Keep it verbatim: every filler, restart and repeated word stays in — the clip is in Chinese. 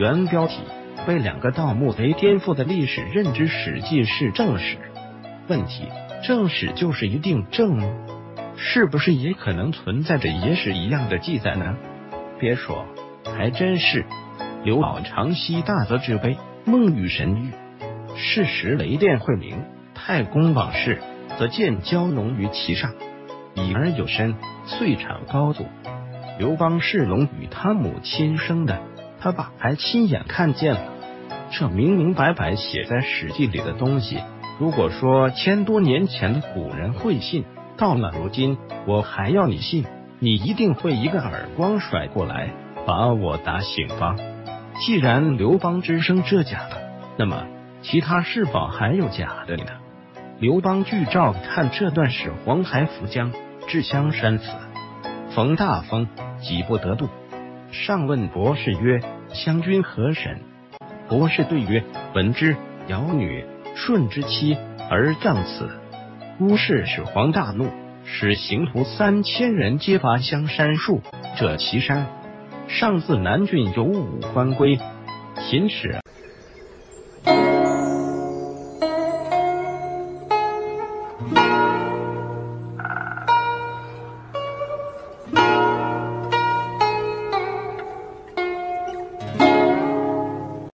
原标题被两个盗墓贼颠覆的历史认知，史记是正史。问题：正史就是一定正吗？是不是也可能存在着野史一样的记载呢？别说，还真是。刘老长息大泽之碑，梦与神域。是时雷电会鸣，太公往事，则见蛟龙于其上，已而有身，遂产高祖。刘邦是龙与他母亲生的，他爸还亲眼看见了。这明明白白写在史记里的东西，如果说千多年前的古人会信，到了如今我还要你信，你一定会一个耳光甩过来，把我打醒吧。既然刘邦之生这假的，那么其他是否还有假的呢？刘邦据照看这段史：黄海浮江，至香山寺，逢大风，急不得度。上问博士曰：湘君何神？博士对曰：闻之，尧女，舜之妻，而葬此。巫氏始皇大怒，使刑徒三千人皆伐香山树，这岐山。上自南郡有武官归，秦始